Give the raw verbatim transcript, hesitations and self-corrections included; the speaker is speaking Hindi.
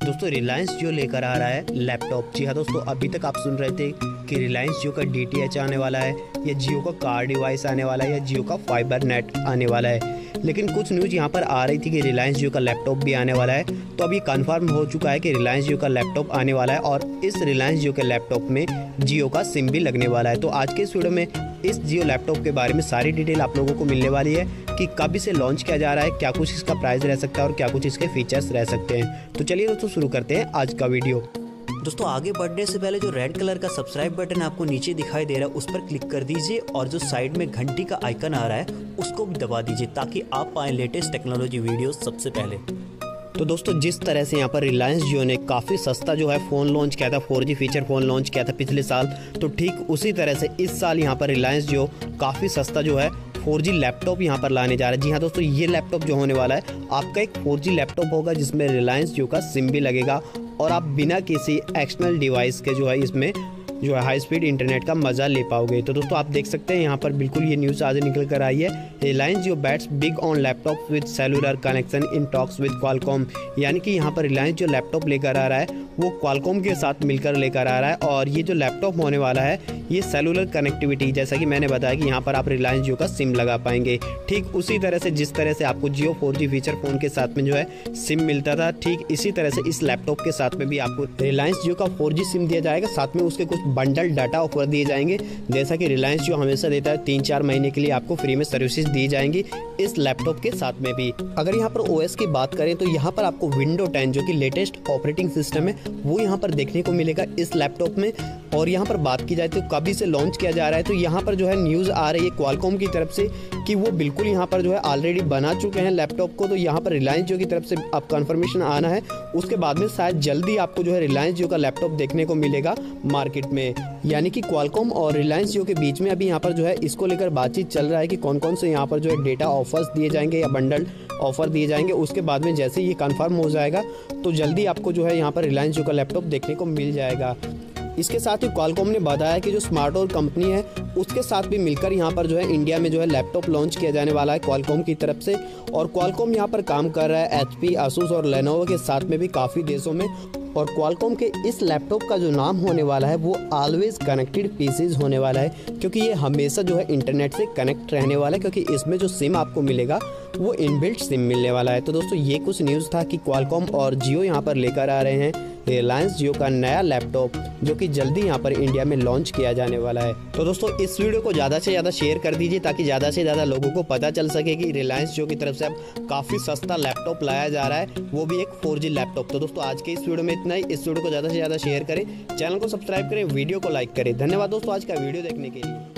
दोस्तों रिलायंस जियो लेकर आ रहा है लैपटॉप। जी हाँ दोस्तों, अभी तक आप सुन रहे थे कि रिलायंस जियो का डी टी एच आने वाला है, या जियो का कार डिवाइस आने वाला है, या जियो का फाइबर नेट आने वाला है। लेकिन कुछ न्यूज़ यहाँ पर आ रही थी कि रिलायंस जियो का लैपटॉप भी आने वाला है। तो अभी कंफर्म हो चुका है कि रिलायंस जियो का लैपटॉप आने वाला है, और इस रिलायंस जियो के लैपटॉप में जियो का सिम भी लगने वाला है। तो आज के इस वीडियो में इस जियो लैपटॉप के बारे में सारी डिटेल आप लोगों को मिलने वाली है कि कब इसे लॉन्च किया जा रहा है, क्या कुछ इसका प्राइस रह सकता है और क्या कुछ इसके फीचर्स रह सकते हैं। तो चलिए दोस्तों शुरू करते हैं आज का वीडियो। दोस्तों आगे बढ़ने से पहले जो रेड कलर का सब्सक्राइब बटन आपको नीचे दिखाई दे रहा है उस पर क्लिक कर दीजिए, और जो साइड में घंटी का आइकन आ रहा है उसको भी दबा दीजिए ताकि आप पाएं लेटेस्ट टेक्नोलॉजी वीडियो सबसे पहले। तो दोस्तों जिस तरह से यहाँ पर रिलायंस जियो ने काफ़ी सस्ता जो है फ़ोन लॉन्च किया था, four G feature phone launch किया था पिछले साल, तो ठीक उसी तरह से इस साल यहाँ पर रिलायंस जियो काफ़ी सस्ता जो है फोर जी लैपटॉप यहाँ पर लाने जा रहा है। जी हाँ दोस्तों, ये लैपटॉप जो होने वाला है आपका एक फोर जी लैपटॉप होगा जिसमें रिलायंस जियो का सिम भी लगेगा, और आप बिना किसी एक्सटर्नल डिवाइस के जो है इसमें जो है हाई स्पीड इंटरनेट का मजा ले पाओगे। तो दोस्तों आप देख सकते हैं यहाँ पर बिल्कुल ये न्यूज़ आज निकल कर आई है, Reliance Jio bets big on laptop with cellular connection in talks with Qualcomm. यानी कि यहाँ पर रिलायंस जो लैपटॉप लेकर आ रहा है वो क्वालकॉम के साथ मिलकर लेकर आ रहा है, और ये जो लैपटॉप होने वाला है ये सेलुलर कनेक्टिविटी, जैसा कि मैंने बताया कि यहाँ पर आप रिलायंस जियो का सिम लगा पाएंगे। ठीक उसी तरह से जिस तरह से आपको Jio four G feature phone के साथ में जो है सिम मिलता था, ठीक इसी तरह से इस लैपटॉप के साथ में भी आपको रिलायंस जियो का फोर जी सिम दिया जाएगा। साथ में उसके कुछ बंडल डाटा ऑफर दिए जाएंगे, जैसा कि रिलायंस जियो हमेशा देता है। तीन चार महीने के लिए आपको फ्री में सर्विसेज दी जाएंगी इस लैपटॉप के साथ में भी। अगर यहाँ पर ओएस की बात करें तो यहाँ पर आपको विंडो टेन जो कि लेटेस्ट ऑपरेटिंग सिस्टम है वो यहाँ पर देखने को मिलेगा इस लैपटॉप में। और यहाँ पर बात की जाए तो कब इसे लॉन्च किया जा रहा है, तो यहाँ पर जो है न्यूज़ आ रही है क्वालकॉम की तरफ से कि वो बिल्कुल यहाँ पर जो है ऑलरेडी बना चुके हैं लैपटॉप को। तो यहाँ पर रिलायंस जियो की तरफ से अब कंफर्मेशन आना है, उसके बाद में शायद जल्दी आपको जो है रिलायंस जियो का लैपटॉप देखने को मिलेगा मार्केट में। यानी कि क्वालकॉम और रिलायंस जियो के बीच में अभी यहाँ पर जो है इसको लेकर बातचीत चल रहा है कि कौन कौन से यहाँ पर जो है डेटा ऑफर्स दिए जाएंगे या बंडल ऑफर दिए जाएंगे। उसके बाद में जैसे ये कंफर्म हो जाएगा तो जल्दी आपको जो है यहाँ पर रिलायंस जियो का लैपटॉप देखने को मिल जाएगा। इसके साथ ही क्वालकॉम ने बताया कि जो स्मार्ट और कंपनी है उसके साथ भी मिलकर यहाँ पर जो है इंडिया में जो है लैपटॉप लॉन्च किया जाने वाला है क्वालकॉम की तरफ से। और क्वालकॉम यहाँ पर काम कर रहा है एचपी, आसूस और लेनोवो के साथ में भी काफ़ी देशों में। और क्वालकॉम के इस लैपटॉप का जो नाम होने वाला है वो ऑलवेज कनेक्टेड पीसीज होने वाला है, क्योंकि ये हमेशा जो है इंटरनेट से कनेक्ट रहने वाला है, क्योंकि इसमें जो सिम आपको मिलेगा वो इनबिल्ट सिम मिलने वाला है। तो दोस्तों ये कुछ न्यूज़ था कि क्वालकॉम और जियो यहाँ पर लेकर आ रहे हैं रिलायंस जियो का नया लैपटॉप, जो कि जल्दी यहाँ पर इंडिया में लॉन्च किया जाने वाला है। तो दोस्तों इस वीडियो को ज़्यादा से ज़्यादा शेयर कर दीजिए ताकि ज़्यादा से ज़्यादा लोगों को पता चल सके कि रिलायंस जियो की तरफ से अब काफ़ी सस्ता लैपटॉप लाया जा रहा है, वो भी एक फोर जी लैपटॉप। तो दोस्तों आज के इस वीडियो में इतना ही। इस वीडियो को ज़्यादा से ज़्यादा शेयर करें, चैनल को सब्सक्राइब करें, वीडियो को लाइक करें। धन्यवाद दोस्तों आज का वीडियो देखने के लिए।